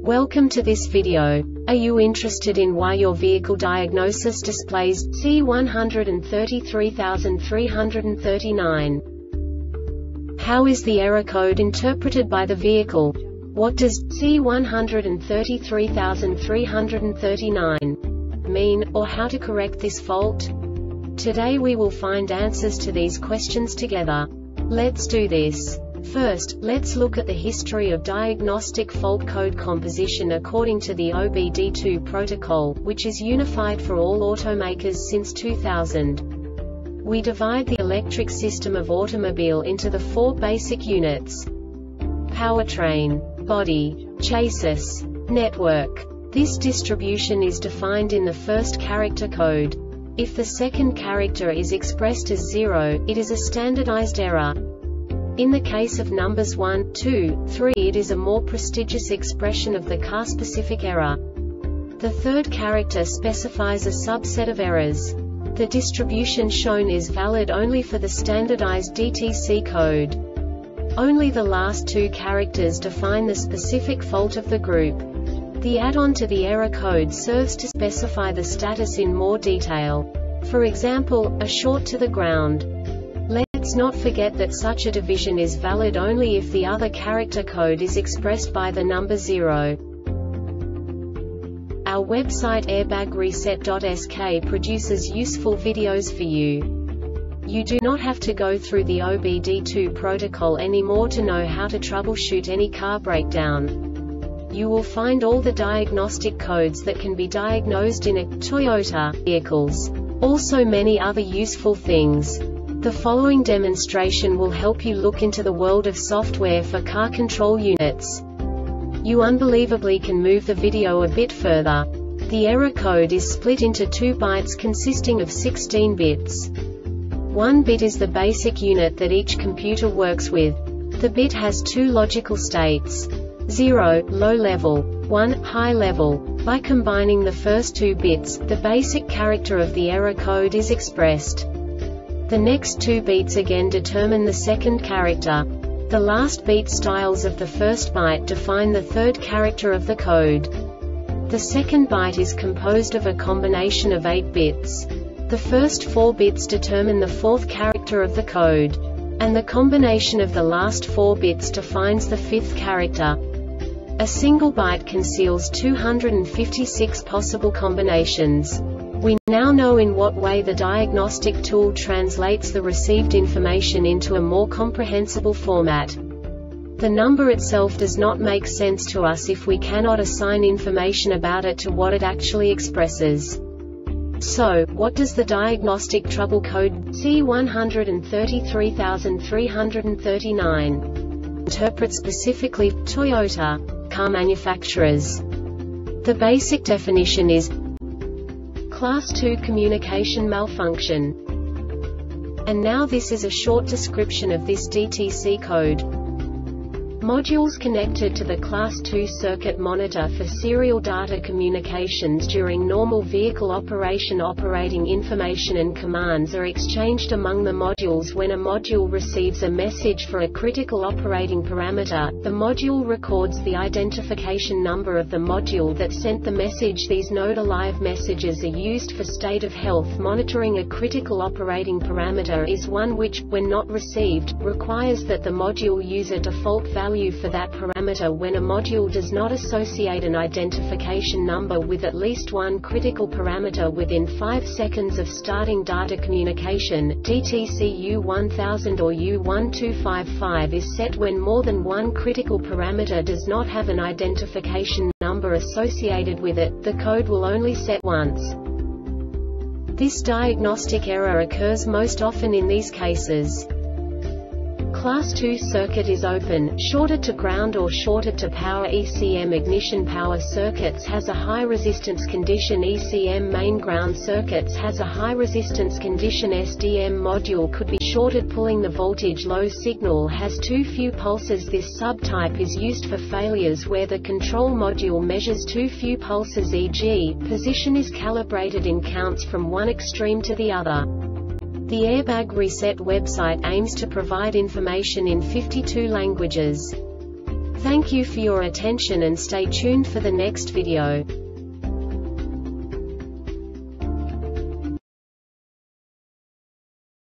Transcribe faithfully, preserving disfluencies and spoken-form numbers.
Welcome to this video. Are you interested in why your vehicle diagnosis displays C one hundred thirty-three thousand three hundred thirty-nine? How is the error code interpreted by the vehicle? What does C one hundred thirty-three thousand three hundred thirty-nine mean, or how to correct this fault? Today we will find answers to these questions together. Let's do this. First, let's look at the history of diagnostic fault code composition according to the O B D two protocol, which is unified for all automakers since two thousand. We divide the electric system of automobile into the four basic units: powertrain, body, chassis, network. This distribution is defined in the first character code. If the second character is expressed as zero, it is a standardized error. In the case of numbers one, two, three, it is a more prestigious expression of the car-specific error. The third character specifies a subset of errors. The distribution shown is valid only for the standardized D T C code. Only the last two characters define the specific fault of the group. The add-on to the error code serves to specify the status in more detail. For example, a short to the ground. Let's not forget that such a division is valid only if the other character code is expressed by the number zero. Our website airbag reset dot S K produces useful videos for you. You do not have to go through the O B D two protocol anymore to know how to troubleshoot any car breakdown. You will find all the diagnostic codes that can be diagnosed in a Toyota vehicles. Also many other useful things. The following demonstration will help you look into the world of software for car control units. You unbelievably can move the video a bit further. The error code is split into two bytes consisting of sixteen bits. One bit is the basic unit that each computer works with. The bit has two logical states: zero, low level, one, high level. By combining the first two bits, the basic character of the error code is expressed. The next two beats again determine the second character. The last beat styles of the first byte define the third character of the code. The second byte is composed of a combination of eight bits. The first four bits determine the fourth character of the code. And the combination of the last four bits defines the fifth character. A single byte conceals two hundred fifty-six possible combinations. We now know in what way the diagnostic tool translates the received information into a more comprehensible format. The number itself does not make sense to us if we cannot assign information about it to what it actually expresses. So, what does the diagnostic trouble code C one hundred thirty-three thousand three hundred thirty-nine interpret specifically for Toyota car manufacturers? The basic definition is Class two communication malfunction. And now this is a short description of this D T C code. Modules connected to the Class two circuit monitor for serial data communications during normal vehicle operation. Operating information and commands are exchanged among the modules. When a module receives a message for a critical operating parameter, the module records the identification number of the module that sent the message. These node alive messages are used for state of health monitoring. A critical operating parameter is one which, when not received, requires that the module use a default value for that parameter. When a module does not associate an identification number with at least one critical parameter within five seconds of starting data communication, D T C U one thousand or U one two five five is set. When more than one critical parameter does not have an identification number associated with it, the code will only set once. This diagnostic error occurs most often in these cases: Class two circuit is open, shorted to ground or shorted to power. E C M ignition power circuits has a high resistance condition. E C M main ground circuits has a high resistance condition. S D M module could be shorted. Pulling the voltage low signal has too few pulses. This subtype is used for failures where the control module measures too few pulses, for example, position is calibrated in counts from one extreme to the other. The Airbag Reset website aims to provide information in fifty-two languages. Thank you for your attention and stay tuned for the next video.